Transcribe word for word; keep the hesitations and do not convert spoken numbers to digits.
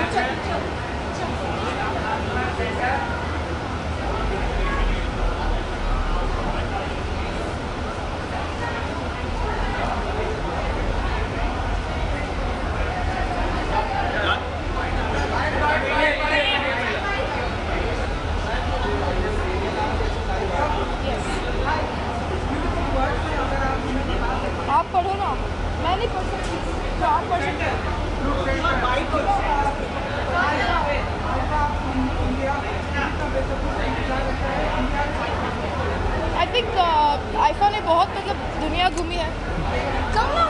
आप पढ़ो ना, मैं नहीं पढ़ सकती, तो आप पढ़ सकते हो। आई थिंक आइफा ने बहुत मतलब दुनिया घूमी है। चलो